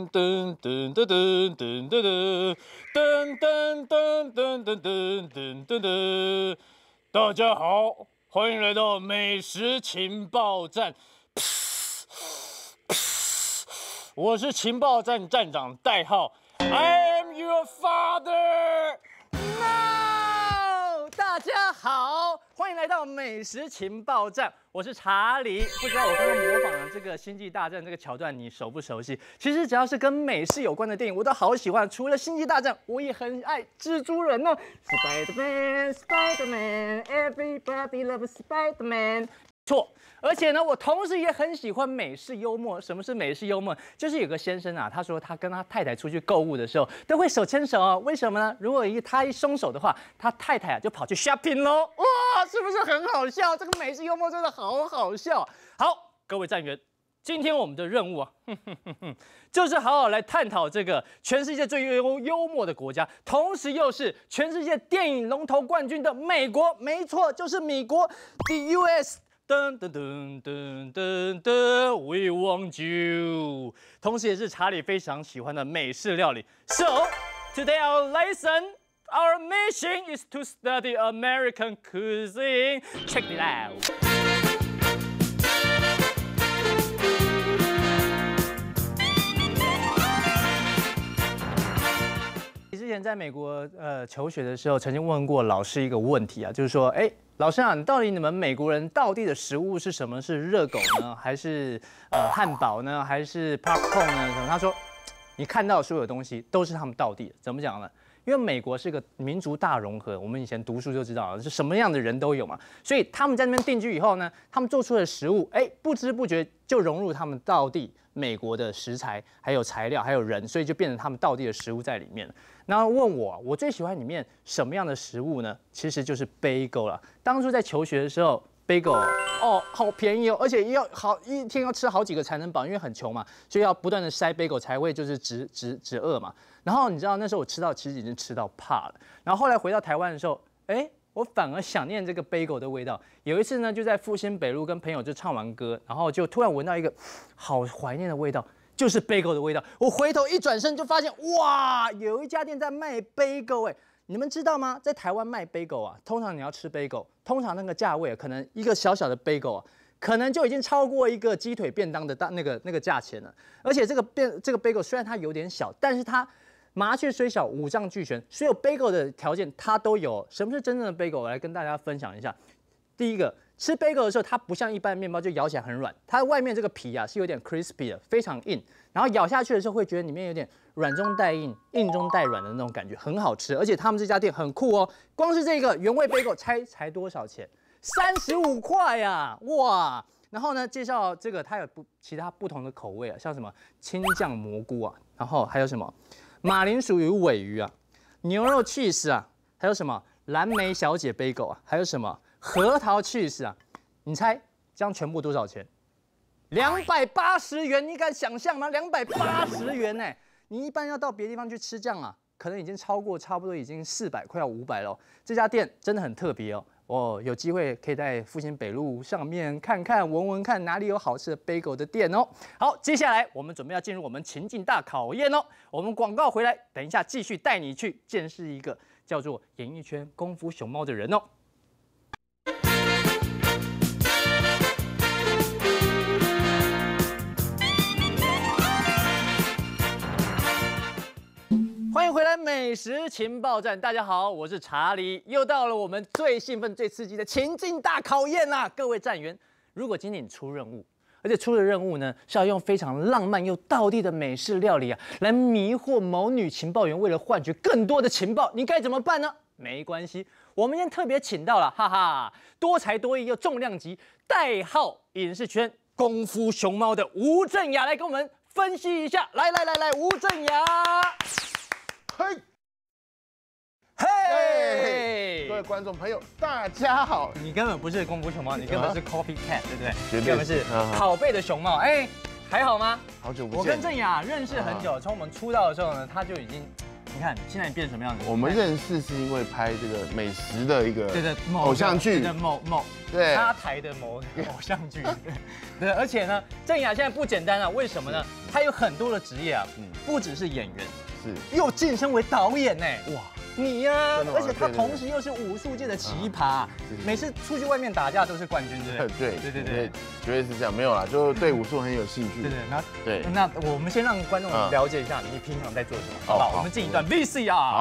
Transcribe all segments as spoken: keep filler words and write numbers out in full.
噔噔噔噔噔噔噔噔噔噔噔噔噔噔噔。大家好，欢迎来到美食情报站。我是情报站站长，代号 I am your father。No， 大家好，欢迎来到美食情报站，我是查理。不知道我刚刚模仿的这个《星际大战》这个桥段，你熟不熟悉？其实只要是跟美式有关的电影，我都好喜欢。除了《星际大战》，我也很爱蜘蛛人哦。Spider-Man, Spider-Man, everybody loves Spider-Man。错，而且呢，我同时也很喜欢美式幽默。什么是美式幽默？就是有个先生啊，他说他跟他太太出去购物的时候都会手牵手哦。为什么呢？如果一他一松手的话，他太太啊就跑去 shopping 喽。哇，是不是很好笑？这个美式幽默真的好好笑。好，各位站员，今天我们的任务啊，哼哼哼哼，就是好好来探讨这个全世界最幽幽默的国家，同时又是全世界电影龙头冠军的美国。没错，就是美国 ，the U S。噔噔噔噔噔噔 ，We want you， 同时也是查理非常喜欢的美式料理。So today our lesson, our mission is to study American cuisine. Check it out. 之前在美国呃求学的时候，曾经问过老师一个问题啊，就是说，哎。老师啊，你到底你们美国人道地的食物是什么？是热狗呢，还是呃汉堡呢，还是 popcorn 呢？什么？他说，你看到所有东西都是他们道地的。怎么讲呢？因为美国是个民族大融合，我们以前读书就知道了，是什么样的人都有嘛。所以他们在那边定居以后呢，他们做出的食物，哎，不知不觉就融入他们道地美国的食材，还有材料，还有人，所以就变成他们道地的食物在里面了。然后问我，我最喜欢里面什么样的食物呢？其实就是 bagel 了。当初在求学的时候 ，bagel 哦，好便宜哦，而且要好一天要吃好几个才能饱，因为很穷嘛，所以要不断的塞 bagel 才会就是止止止饿嘛。然后你知道那时候我吃到其实已经吃到怕了。然后后来回到台湾的时候，哎，我反而想念这个 bagel 的味道。有一次呢，就在复兴北路跟朋友就唱完歌，然后就突然闻到一个好怀念的味道。就是 bagel 的味道，我回头一转身就发现，哇，有一家店在卖 bagel 哎，你们知道吗？在台湾卖 bagel 啊，通常你要吃 bagel， 通常那个价位可能一个小小的 bagel 啊，可能就已经超过一个鸡腿便当的大那个那个价钱了。而且这个便这个 bagel 虽然它有点小，但是它麻雀虽小，五脏俱全，所有 bagel 的条件它都有。什么是真正的 bagel？ 我来跟大家分享一下。第一个。吃 bagel 的时候，它不像一般的面包就咬起来很软，它外面这个皮啊是有点 crispy 的，非常硬。然后咬下去的时候会觉得里面有点软中带硬、硬中带软的那种感觉，很好吃。而且他们这家店很酷哦，光是这个原味 bagel 猜才多少钱？三十五块呀，哇！然后呢，介绍这个它有不其他不同的口味啊，像什么青酱蘑菇啊，然后还有什么马铃薯与鲔鱼啊，牛肉 cheese 啊，还有什么蓝莓小姐 bagel 啊，还有什么？核桃 cheese 啊，你猜这样全部多少钱？两百八十元，你敢想象吗？两百八十元呢、欸？你一般要到别的地方去吃这样啊，可能已经超过差不多已经四百，快要五百了。这家店真的很特别哦。哦，有机会可以在复兴北路上面看看、闻闻看哪里有好吃的 bagel 的店哦。好，接下来我们准备要进入我们情境大考验哦。我们广告回来，等一下继续带你去见识一个叫做演艺圈功夫熊猫的人哦。欢迎回来，美食情报站，大家好，我是查理，又到了我们最兴奋、最刺激的情境大考验啦！各位站员，如果今天你出任务，而且出的任务呢是要用非常浪漫又道地的美式料理啊，来迷惑某女情报员，为了换取更多的情报，你该怎么办呢？没关系，我们今天特别请到了，哈哈，多才多艺又重量级，代号影视圈功夫熊猫的吴镇雅来跟我们分析一下。来来来来，吴镇雅。 嘿，嘿，各位观众朋友，大家好！ 你根本不是功夫熊猫，你根本是 copycat， 对不对？ 绝对根本是拷贝的熊猫。哎，还好吗？ 好久不见。 我跟镇雅认识很久，从我们出道的时候呢，他就已经你看现在你变成什么样子？ 我们认识是因为拍这个美食的一个对对偶像剧， 对某某对插台的某偶像剧，对，而且呢，郑雅现在不简单啊，为什么呢？她有很多的职业啊，不只是演员， 是又晋升为导演呢，哇！你呀、啊，而且他同时又是武术界的奇葩，每次出去外面打架都是冠军，对不对？ 对对对对，绝对是这样。没有啦，就对武术很有兴趣。 对对，那对， 那我们先让观众了解一下你平常在做什么，好不好？我们进一段 V C R。好。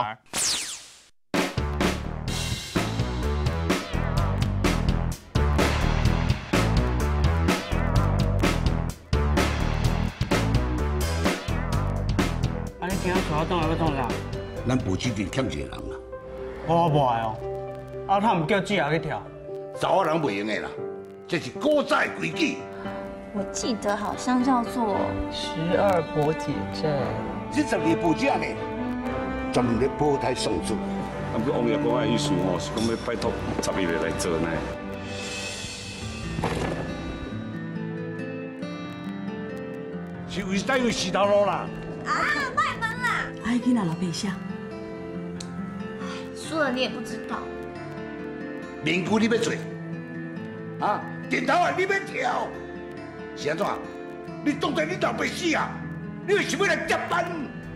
啊，你今仔带我倒来要创啥？ 咱无这边欠一个人啦， 我无爱哦，啊，他唔叫姐也去跳， 查某人袂用的啦，这是古早的规矩。 我记得好像叫做十二婆姐阵。 这十二婆姐呢，专门咧保胎送子。 啊，不过王爷公的意思吼，是讲要拜托十二个来做呢。 是为单位死头路啦。 啊，卖门啦！ 哎，囡仔老爸下。 输了你也不知道。 面具你要做，啊，电头啊你要跳，是安怎？你当作你老爸死啊？你是想要来接班？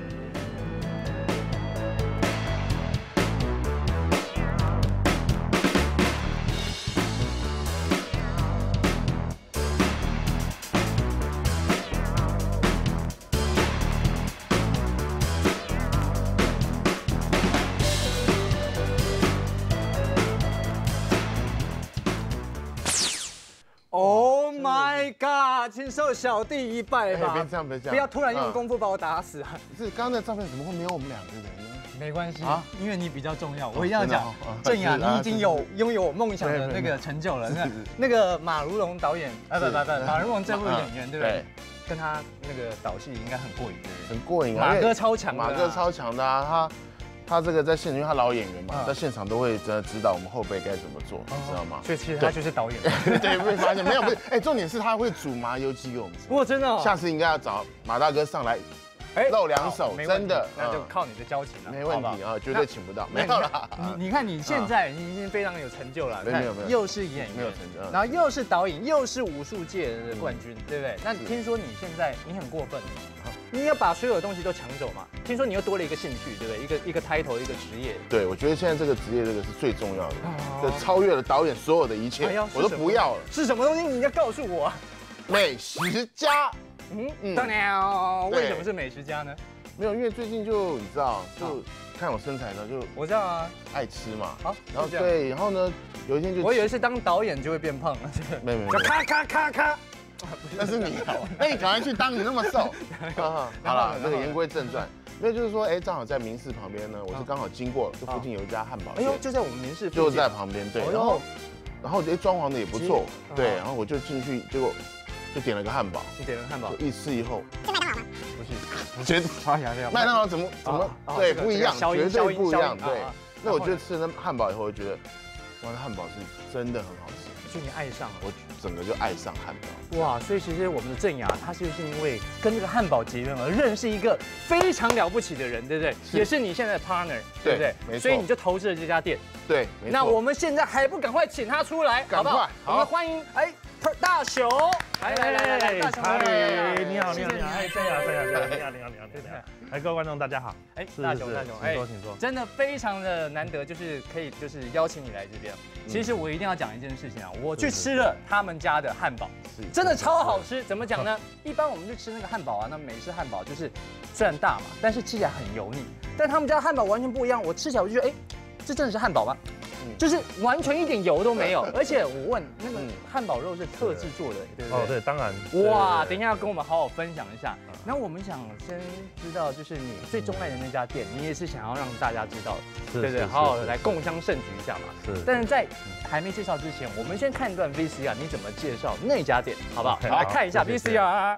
Oh my god！ 请受小弟一拜吧！ 别这样，别这样， 不要突然用功夫把我打死啊！ 是刚刚那照片怎么会没有我们两个人呢？ 没关系啊，因为你比较重要。我一定要讲，郑雅，你已经有拥有我梦想的那个成就了。那那个马如龙导演，啊不不不，马如龙这部演员对不对？跟他那个导戏应该很过瘾，对不对？ 很过瘾啊！ 马哥超强， 马哥超强的啊！他他这个在现场，因为他老演员嘛，在现场都会真的指导我们后辈该怎么做，你知道吗？ 所以其实他就是导演。 对，被发现没有不是？哎，重点是他会煮麻油鸡给我们吃。 哇，真的！ 下次应该要找马大哥上来。哎，露两手，真的， 那就靠你的交情了， 没问题啊，绝对请不到，没有啦。 你你看你现在你已经非常有成就了， 没有没有， 又是演员， 没有成就， 然后又是导演，又是武术界的冠军，对不对？那听说你现在你很过分，你要把所有的东西都抢走嘛？听说你又多了一个兴趣，对不对？一个一个 title， 一个职业。 对，我觉得现在这个职业这个是最重要的，这超越了导演所有的一切，我都不要了。 是什么东西？你要告诉我。 美食家。 嗯嗯。当然，为什么是美食家呢？ 没有，因为最近就你知道，就看我身材呢，就我知道啊， 爱吃嘛。 好， 然后对，然后呢，有一天就我以为是当导演就会变胖了， 没有没有， 就咔咔咔咔， 那是你，那你赶快去当，你那么瘦。好了，那个言归正传，因为就是说，哎，正好在民视旁边呢，我是刚好经过，这附近有一家汉堡店， 哎呦，就在我们民视， 就在旁边，对，然后然后哎装潢的也不错，对，然后我就进去，结果就点了个汉堡， 你点了汉堡， 一吃以后。 不是， 绝对麦当劳怎么怎么对不一样，绝对不一样。对，那我就吃了汉堡以后，我觉得哇，那汉堡是真的很好吃， 就你爱上了， 我整个就爱上汉堡。 哇，所以其实我们的郑雅，她就是因为跟这个汉堡结缘而认识一个非常了不起的人，对不对？也是你现在的 partner， 对不对？ 没错。 所以你就投资了这家店。 对，没错。 那我们现在还不赶快请他出来，好不好？我们欢迎哎。大雄，来来来来来，大雄， 你好你好你好，哎，郑雅郑雅郑雅，你好你好你好，对对，哎，各位观众大家好，哎， 大雄大雄， 哎，请说请说， 真的非常的难得，就是可以就是邀请你来这边。其实我一定要讲一件事情啊，我去吃了他们家的汉堡，真的超好吃。怎么讲呢？一般我们去吃那个汉堡啊，那美式汉堡就是虽然大嘛，但是吃起来很油腻，但他们家汉堡完全不一样，我吃起来我就觉得，哎，这真的是汉堡吗？就是完全一点油都没有，而且我问那个汉堡肉是特制做的，对不对？ 哦，对，当然。 哇，等一下要跟我们好好分享一下。那我们想先知道，就是你最钟爱的那家店，你也是想要让大家知道，对不对？好好的来共襄盛举一下嘛。是。但是在还没介绍之前，我们先看一段 V C R， 你怎么介绍那家店，好不好？来看一下 V C R。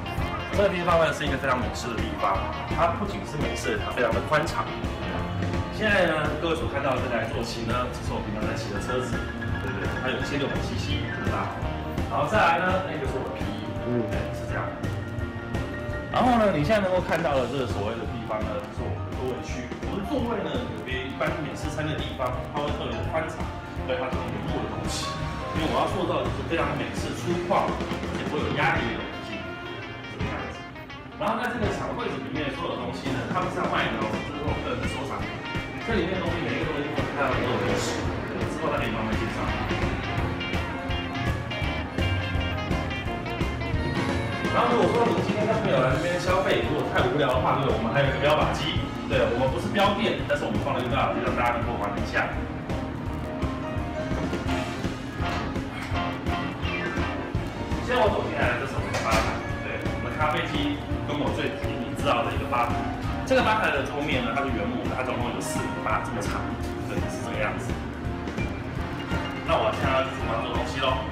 这个地方呢是一个非常美式的地方，它不仅是美式，它非常的宽敞。 现在呢，各位所看到的这台坐骑呢，这是我平常在骑的车子，对不对？它有一千六百 C C， 这么大。然后再来呢，那个是我的 P E， 嗯，是这样。然后呢，你现在能够看到的这个所谓的地方呢，是我们的座位区。我的座位呢，有别一般美式餐的地方，它会特别的宽敞，所以它是有坐的东西。因为我要塑造的是非常美式粗犷，而且不会有压力的环境，这个样子。然后在这个小柜子里面所有的东西呢，他们是要卖的哦，这是我个人的收藏品。这里面的东西每一个东西都看到都有历史，之后再给你慢慢介绍。然后如果说你今天跟朋友来这边消费，如果太无聊的话，对，我们还有一个标靶机，对，我们不是标店，但是我们放了一个标靶机让大家能够玩一下。现在我走进来的这是我们的吧台，对，我们的咖啡机跟我最你知道的一个吧台。这个吧台的桌面呢，它是原木的，它总共有四米八这么长，对，是这个样子。那我现在要去厨房做东西喽。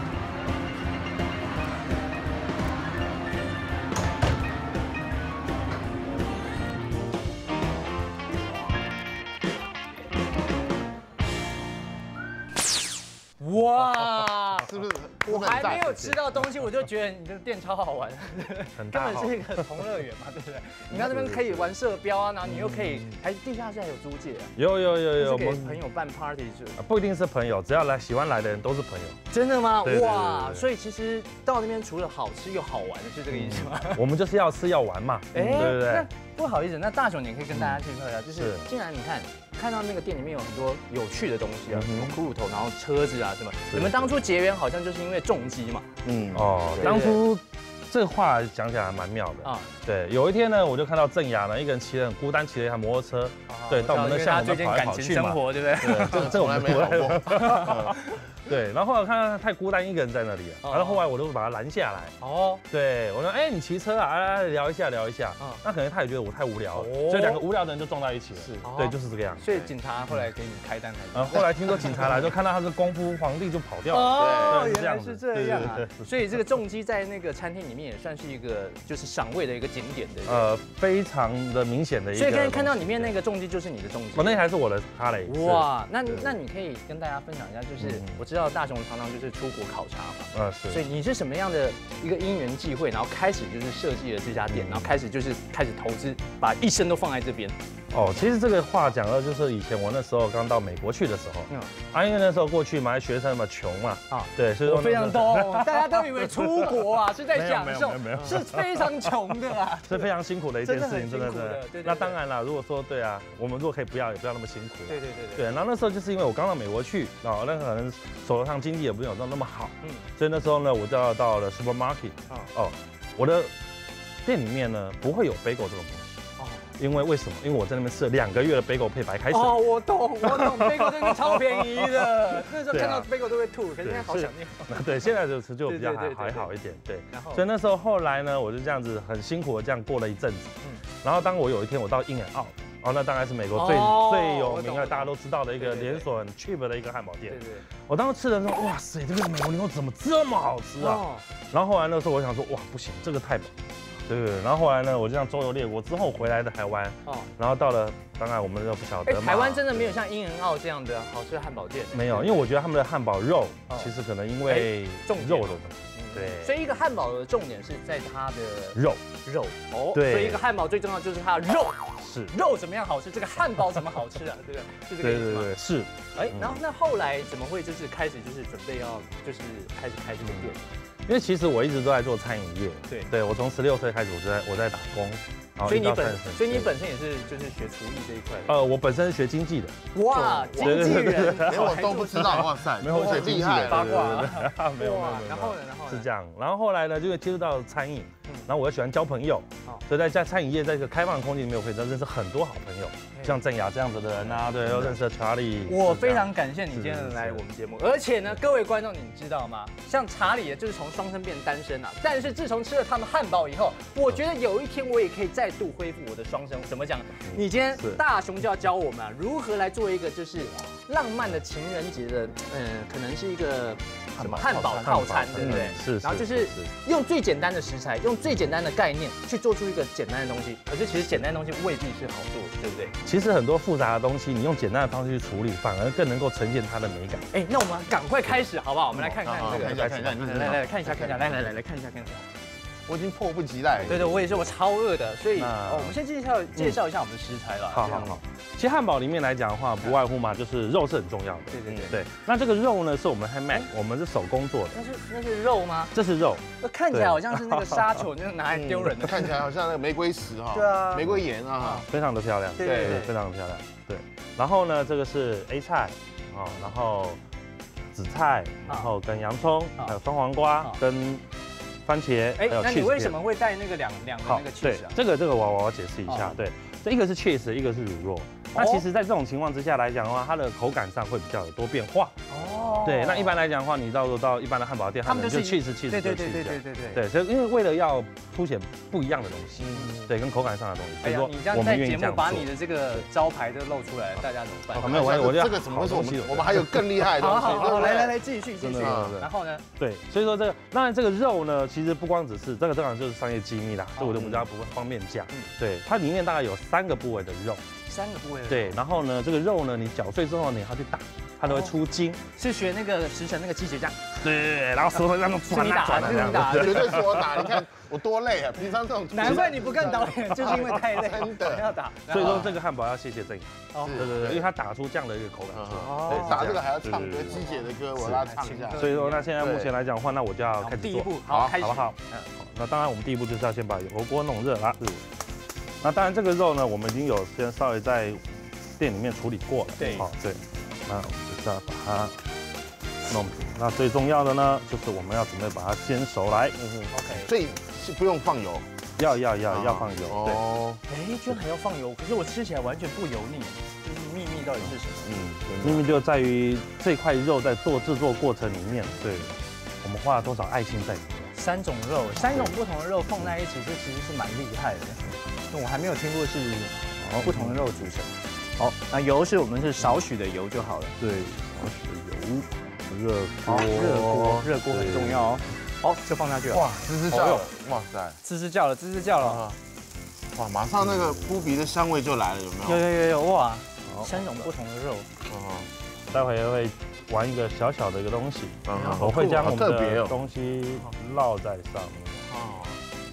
哇， 是不是？ 我还没有吃到东西，我就觉得你这个店超好玩， 很根本是一个同乐园嘛，对不对？你看这边可以玩射标啊，然后你又可以，还地下室还有租借啊。 有有有有， 给朋友办 party 是？ 不一定是朋友，只要来喜欢来的人都是朋友。 真的吗？哇，所以其实到那边除了好吃又好玩的，是这个意思吗？ 我们就是要吃要玩嘛，对不对？ 不好意思，那大雄你可以跟大家介绍一下，就是既然你看。看到那个店里面有很多有趣的东西啊，什么骷髅头，然后车子啊什么。你们当初结缘好像就是因为重机嘛。嗯哦，当初这个话讲起来还蛮妙的啊。对，有一天呢，我就看到郑雅呢一个人骑得很孤单，骑了一台摩托车，对，到我们的巷子跑来跑去嘛。 生活对不对？ 这这我们没好过。对，然后后来我看到他太孤单，一个人在那里了，然后后来我就把他拦下来。哦，对我说，哎，你骑车啊，来聊一下，聊一下。那可能他也觉得我太无聊了，所以两个无聊的人就撞到一起了。是，对，就是这个样子。 所以警察后来给你开单还是？ 后来听说警察来，就看到他是功夫皇帝就跑掉了。 哦，原来是这样啊。所以这个重机在那个餐厅里面也算是一个就是赏味的一个景点的。呃， 非常的明显的一个。 所以看看到里面那个重机就是你的重机。 我那台是我的哈雷。 哇，那那你可以跟大家分享一下，就是我知道大雄常常就是出国考察嘛，嗯是，所以你是什么样的一个因缘际会，然后开始就是设计了这家店，然后开始就是开始投资，把一生都放在这边。 哦，其实这个话讲到就是以前我那时候刚到美国去的时候，嗯，啊，因为那时候过去嘛，学生嘛穷嘛，啊，对，所以我非常懂，大家都以为出国啊是在享受，没有，是非常穷的啦， 是非常辛苦的一件事情，真的是。那当然啦，如果说对啊，我们如果可以不要，也不要那么辛苦。 对对对对。 对，然后那时候就是因为我刚到美国去，然后那可能手头上经济也没有那么好，嗯，所以那时候呢，我就要到了 supermarket，啊，哦，我的店里面呢不会有 bagel 这种东西。因为为什么？因为我在那边吃了两个月的 bagel 配白开水。 哦，我懂，我懂 ，bagel 真的超便宜的。那时候看到 bagel 都会吐，可是现在好想念。 对，现在就吃就比较还还好一点。对，然后所以那时候后来呢，我就这样子很辛苦的这样过了一阵子。嗯。然后当我有一天我到 In and Out，哦，那当然是美国最最有名的大家都知道的一个连锁很 cheap 的一个汉堡店。对对。我当时吃的时候，哇塞，这个美国牛肉怎么这么好吃啊？然后后来那时候我想说，哇，不行，这个太饱。对，然后后来呢，我就这样周游列国之后回来的台湾，哦，然后到了，当然我们都不晓得。 台湾真的没有像In and Out这样的好吃的汉堡店？ 没有，因为我觉得他们的汉堡肉其实可能因为肉的东西，对。 所以一个汉堡的重点是在它的肉肉哦，对。所以一个汉堡最重要就是它的肉， 是肉怎么样好吃，这个汉堡怎么好吃啊？对不对？是这个意思吗？ 对对对，是。 哎，然后那后来怎么会就是开始就是准备要就是开始开这个店？ 因为其实我一直都在做餐饮业，对，对我从十六岁开始我就在我在打工， 所以你本所以你本身也是就是学厨艺这一块。 呃，我本身是学经济的。 哇，经纪人， 连我都不知道，哇塞， 没有学经济的八卦， 没有没有。 然后呢，然后是这样，然后后来呢，就接触到餐饮，然后我又喜欢交朋友，所以在在餐饮业在一个开放的空间里面，我可以认识很多好朋友。像郑雅这样子的人啊，对，又认识了 Charlie。 我非常感谢你今天来我们节目，而且呢，各位观众，你知道吗？像查理就是从双生变单身啊，但是自从吃了他们汉堡以后，我觉得有一天我也可以再度恢复我的双生。怎么讲？你今天大雄就要教我们啊，如何来做一个就是浪漫的情人节的，嗯，可能是一个什么汉堡汉套堡餐，对不对？ 是， 然后就是用最简单的食材，用最简单的概念去做出一个简单的东西。可是其实简单的东西未必是好做的，对不对？ 其实很多复杂的东西，你用简单的方式去处理，反而更能够呈现它的美感。 哎，那我们赶快开始好不好？我们来看看这个， 看一下看一下， 来来来看一下看一下，来来来来看一下看一下。 我已经迫不及待。 对对，我也是，我超饿的，所以哦，我们先介绍介绍一下我们的食材了。 好好好。其实汉堡里面来讲的话，不外乎嘛，就是肉是很重要的。 对对对对。那这个肉呢，是我们 handmade， 我们是手工做的。 那是那是肉吗？ 这是肉。 看起来好像是那个沙球，就是拿来丢人的。 看起来好像那个玫瑰石哈。 对啊。 玫瑰盐啊， 非常的漂亮。 对对， 非常的漂亮。对。然后呢，这个是 A 菜，哦，然后紫菜，然后跟洋葱，还有酸黄瓜，跟番茄， 哎，那你为什么会带那个两两个那个 cheese 啊？ 这个这个我我要解释一下，对，这一个是 cheese， 一个是乳酪。那其实，在这种情况之下来讲的话，它的口感上会比较有多变化。哦。对，那一般来讲的话，你到到一般的汉堡店，他们就 cheese cheese 对对对对对对对。对，所以因为为了要凸显不一样的东西，对，跟口感上的东西，所以说你这样在节目把你的这个招牌都露出来，大家怎么办？ 没有关系，我这个怎么会是我们我们还有更厉害的东西？ 好好好，来来来，继续继续。然后呢？ 对，所以说这个，当然这个肉呢，其实不光只是这个，当然就是商业机密啦，这我就不知道不方便讲。对，它里面大概有三个部位的肉。 三个部位的对，然后呢，这个肉呢，你搅碎之后，你要去打，它都会出筋。 是学那个食神那个机械这样。 对对对，然后舌头这样转啊转啊这样打，绝对是我打。你看我多累啊！平常这种， 难怪你不跟导演，就是因为太累， 真的要打。 所以说这个汉堡要谢谢郑颖。 哦， 对对对，因为他打出这样的一个口感出来。 对，打这个还要唱歌，机姐的歌我要唱一下。 所以说，那现在目前来讲的话，那我就要开始做。 第一步，好，好不好？ 嗯，那当然我们第一步就是要先把油锅弄热啦。那当然这个肉呢，我们已经有先稍微在店里面处理过了。 对， 好，对。那我们就是要把它弄平。那最重要的呢，就是我们要准备把它煎熟来。 嗯嗯 ，OK。所以是不用放油。 要要要要放油。哦。 哎，居然还要放油，可是我吃起来完全不油腻。就是秘密到底是什么？ 嗯，秘密就在于这块肉在做制作过程里面，对，我们花了多少爱心在里面。 三种肉，三种不同的肉放在一起，这其实是蛮厉害的。我还没有听过是不同的肉组成。好，那油是我们是少许的油就好了。 对，少许的油，热锅， 热锅，热锅很重要哦。好，就放下去了。 哇，吱吱叫了，哇塞， 吱吱叫了，吱吱叫了。 哇，马上那个扑鼻的香味就来了，有没有？ 有有有有，哇，三种不同的肉。 哦，待会会玩一个小小的一个东西，我会将我们的东西烙在上面。哦。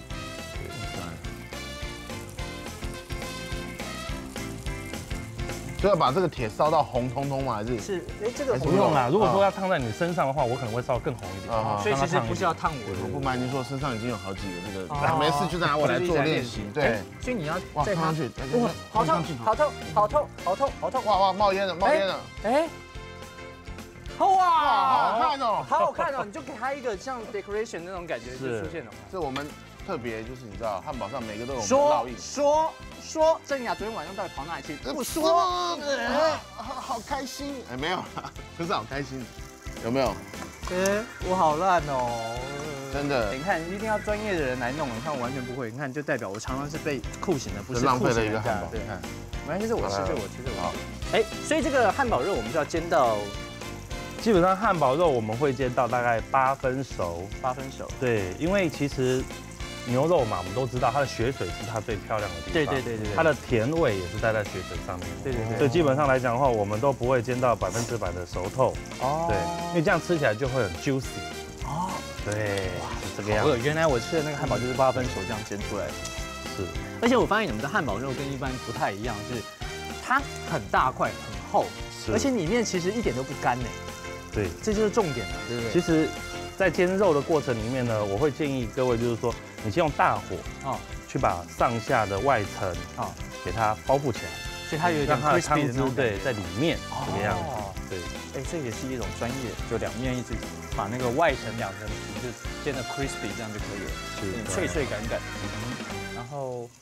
就要把这个铁烧到红彤彤吗？还是是？哎，这个不用啦。如果说要烫在你身上的话，我可能会烧更红一点。 所以其实不是要烫我。 我不瞒您说，身上已经有好几个这个，没事就拿我来做练习。对， 所以你要哇，放上去， 哇，好痛，好痛，好痛，好痛，好痛！ 哇哇，冒烟了，冒烟了！哎， 哇， 好好看哦， 好好看哦！你就给它一个像 decoration 那种感觉就出现了。 是我们特别就是你知道，汉堡上每个都有烙印。说说，郑雅昨天晚上到底跑哪里去？不说， 好开心。哎，没有，不是好开心，有没有？ 哎，我好烂哦， 真的。 你看，一定要专业的人来弄，你看我完全不会。你看，就代表我常常是被酷刑的，不是浪费了一个汉堡。 对，没关系，是我吃，是我吃，是我。哎，所以这个汉堡肉我们就要煎到。 基本上汉堡肉我们会煎到大概八分熟， 八分熟。 对，因为其实牛肉嘛，我们都知道它的血水是它最漂亮的地方。 对对对对。 它的甜味也是带在血水上面。 对对对。 所以基本上来讲的话，我们都不会煎到百分之百的熟透。哦。对，因为这样吃起来就会很 juicy。哦。对，是这个样子。 原来我吃的那个汉堡就是八分熟这样煎出来的。 是。 而且我发现你们的汉堡肉跟一般不太一样，是它很大块、很厚，而且里面其实一点都不干呢。 对， 这就是重点了，对不对？ 其实，在煎肉的过程里面呢，我会建议各位就是说，你先用大火啊，去把上下的外层啊给它包覆起来， 所以它有一让它的汤汁对在里面这个样子。对， 哎，这也是一种专业，就两面一直把那个外层两层皮就煎的 crispy， 这样就可以了，有点脆脆感感。然后，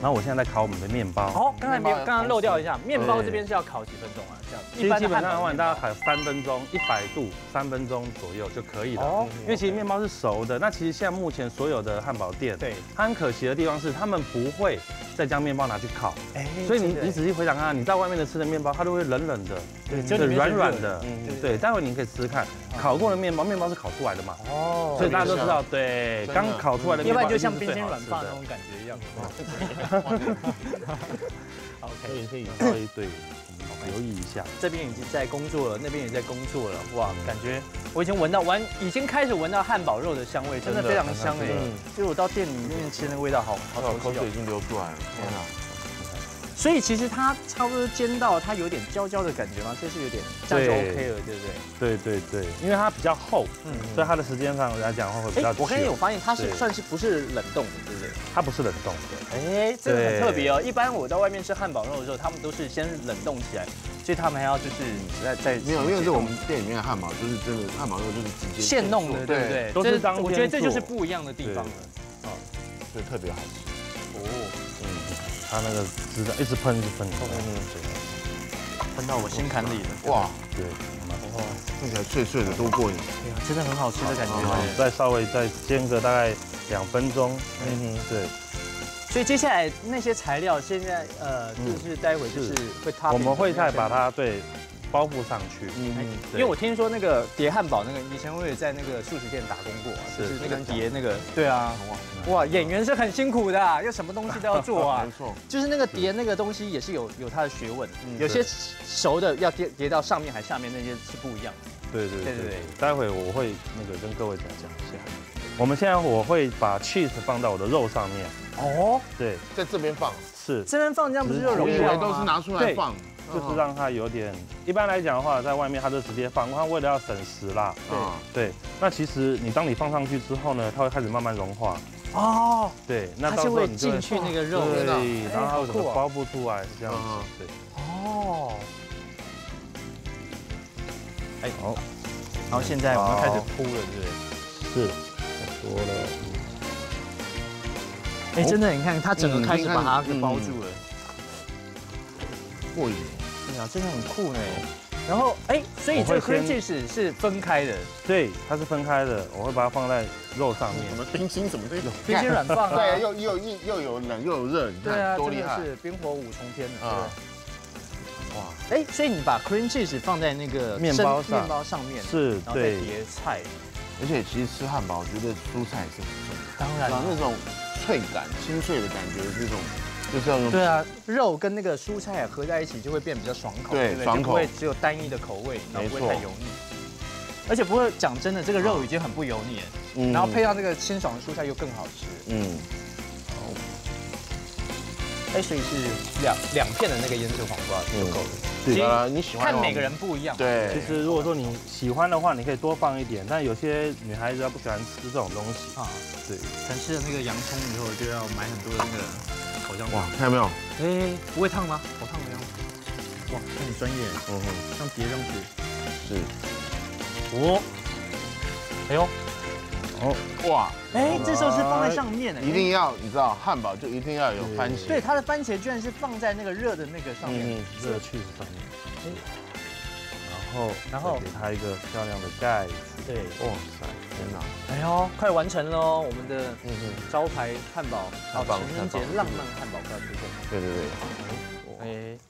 然后我现在在烤我们的面包。 哦，刚才没有，刚刚漏掉一下，面包这边是要烤几分钟啊？这样， 其实基本上的话，大概烤三分钟，一百度三分钟左右就可以了。哦，因为其实面包是熟的。那其实现在目前所有的汉堡店，对，它很可惜的地方是，他们不会再将面包拿去烤。哎，所以你你仔细回想看，你在外面的吃的面包，它都会冷冷的，对，就软软的。对，待会你可以吃吃看，烤过的面包，面包是烤出来的嘛。哦，所以大家都知道，对，刚烤出来的面包， 要不然就像冰鲜软饭那种感觉一样。OK， 可以可以稍微对。留意一下， 这边已经在工作了，那边也在工作了，哇，感觉我已经闻到完，已经开始闻到汉堡肉的香味，真的非常香哎！就是我到店里面吃那个味道好，好口水已经流出来了，天哪！ 所以其实它差不多煎到它有点焦焦的感觉吗？这是有点这样就 OK 了，对不对？对对对，因为它比较厚，嗯，所以它的时间上来讲的话会比较久。 我刚才有发现它是算是不是冷冻的，对不对？ 它不是冷冻的， 哎，这个很特别哦。一般我在外面吃汉堡肉的时候，他们都是先冷冻起来，所以他们还要就是在在没有，因为是我们店里面的汉堡就是真的汉堡肉就是直接现弄的，对不对？ 都是当天做。 我觉得这就是不一样的地方了， 啊，所以特别好吃。哦， 嗯，它那个汁的一直喷一直喷， 嗯，喷到我心坎里了。哇， 对， 哇，看起来脆脆的，多过瘾。 哎呀，真的很好吃的感觉。 再稍微再煎个大概两分钟，嗯哼，对。 所以接下来那些材料，现在呃，就是待会就是会它， 我们会再把它对包覆上去。嗯， 因为我听说那个叠汉堡那个，以前我也在那个素食店打工过，就是那个叠那个，对啊，哇，演员是很辛苦的，要什么东西都要做啊。没错，就是那个叠那个东西也是有有它的学问，有些熟的要叠叠到上面还下面那些是不一样的。 对对对对，待会我会那个跟各位讲讲一下。我们现在我会把 cheese 放到我的肉上面。哦，对， 在这边放， 是这边放，这样不是就容易吗？ 都是拿出来放， 就是让它有点。一般来讲的话，在外面它就直接放，它为了要省时啦。对对。那其实你当你放上去之后呢，它会开始慢慢融化。哦，对，那到时候你就进去那个肉， 对，然后它有什么包不出来是这样子，对。哦。 哎，好。然后现在我们开始铺了，对不对？ 是，差不多了。 哎，真的，你看它整个开始把它给包住了， 过瘾。 对啊，真的很酷呢。然后，哎，所以这个 cream cheese 是分开的。 对，它是分开的，我会把它放在肉上面。 什么冰心什么都有， 冰心软放啊。 对，又又硬又有冷又有热，你看多厉害！ 是冰火五重天的。啊。哇，哎，所以你把 cream cheese 放在那个面包上， 面包上面是， 然后再叠菜。 而且其实吃汉堡，我觉得蔬菜是很重要。 当然， 那种脆感、清脆的感觉，这种就是要用。 对啊，肉跟那个蔬菜合在一起就会变比较爽口， 对，爽口， 不会只有单一的口味，然后不会太油腻。而且不会讲真的，这个肉已经很不油腻了，然后配上这个清爽的蔬菜又更好吃。嗯。哎，所以是两两片的那个腌制黄瓜就够了。 对啊，你喜欢看每个人不一样。 对， 其实如果说你喜欢的话，你可以多放一点，但有些女孩子她不喜欢吃这种东西啊。对， 可能吃了那个洋葱以后就要买很多的那个烤姜。 哇，看到没有？ 哎，不会烫吗？好烫的样子。哇，那很专业。嗯哼，这样叠上去。是。哦。哎呦。哦，哇！哎，这时候是放在上面的， 一定要你知道，汉堡就一定要有番茄。 对，它的番茄居然是放在那个热的那个上面， 热去子上面。然后，然后给它一个漂亮的盖子。 对， 哇塞，天哪！ 哎呦，快完成了哦，我们的招牌汉堡，好，情人节浪漫汉堡盖推荐。 对对对。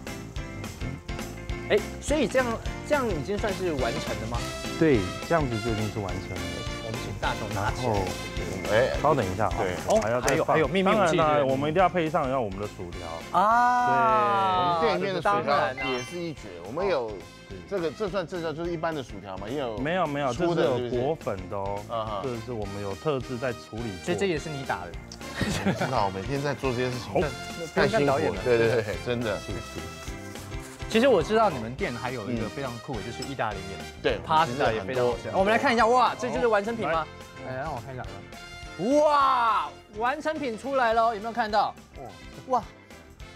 哎，哎，所以这样这样已经算是完成了吗？ 对，这样子就已经是完成了。 大手拿起来， 哎，稍等一下啊， 对，哦，还要还有还有秘密武器， 当然我们一定要配上要我们的薯条啊， 对，我们店里面的薯条也是一绝，我们有这个这算这叫就是一般的薯条嘛，也有没有没有，这是有裹粉的哦，这是我们有特制在处理， 所以这也是你打的， 我知道，每天在做这些事情，太辛苦了，对对对，真的是是。 其实我知道你们店还有一个非常酷的，就是意大利面， 对 ，pasta也非常好吃。我们来看一下，哇，这就是完成品吗？来，让我看一下。哇，完成品出来了，有没有看到？哇哇，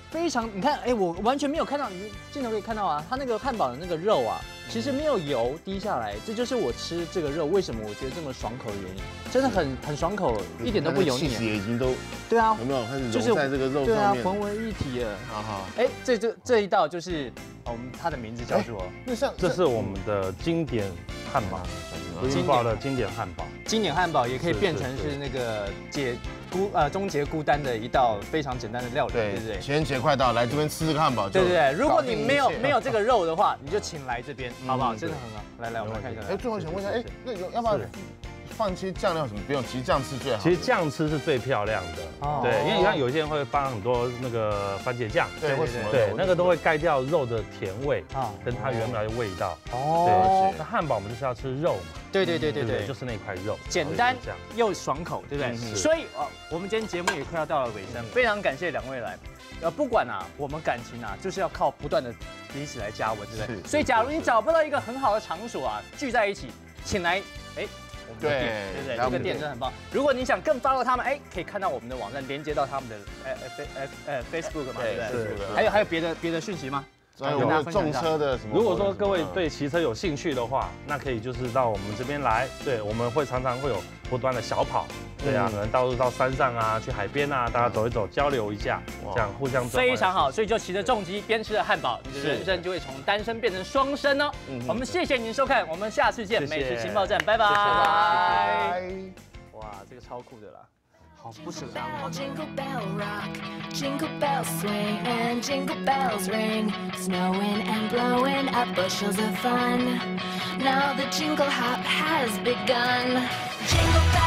非常，你看，哎，我完全没有看到，你镜头可以看到啊，它那个汉堡的那个肉啊，其实没有油滴下来，这就是我吃这个肉为什么我觉得这么爽口的原因，真的很很爽口，一点都不油腻。 气也已经都对啊， 有没有开始融在这个肉上面？ 对啊，混为一体了。 好好， 哎，这这这一道就是我们它的名字叫做， 那像这是我们的经典汉堡，经典的经典汉堡， 经典汉堡也可以变成是那个解。孤呃终结孤单的一道非常简单的料理，对不对？ 情人节快到，来这边吃这个汉堡， 对对对。如果你没有没有这个肉的话，你就请来这边，好不好？真的很好。来来，我们来看一下。 哎，最后想问一下，哎，那有要不要放一些酱料什么？不用，其实酱吃最好。 其实酱吃是最漂亮的，对，因为你看有些人会放很多那个番茄酱， 对对对，那个都会盖掉肉的甜味啊，跟它原来的味道。哦，那汉堡我们就是要吃肉嘛。 对对对对对， 就是那块肉， 简单又爽口，对不对？所以哦，我们今天节目也快要到了尾声，非常感谢两位来。呃，不管啊，我们感情啊，就是要靠不断的彼此来加温，对不对？所以，假如你找不到一个很好的场所啊，聚在一起，请来，哎，我们的店，对不对？这个店真的很棒。如果你想更 follow 他们，哎，可以看到我们的网站，连接到他们的呃呃呃 Facebook 嘛，对不对？还有还有别的别的讯息吗？ 还有没有重车的什么？ 如果说各位对骑车有兴趣的话，那可以就是到我们这边来。对，我们会常常会有不断的小跑，对啊，可能到到山上啊，去海边啊，大家走一走，交流一下，这样互相非常好。所以就骑着重机边吃着汉堡，你的人生就会从单身变成双生哦。我们谢谢您收看，我们下次见，美食情报站，拜拜。哇，这个超酷的啦。 Jingle bell, jingle bell rock, jingle bells swing and jingle bells ring, snowing and blowing up bushels of fun. Now the jingle hop has begun. Jingle bells.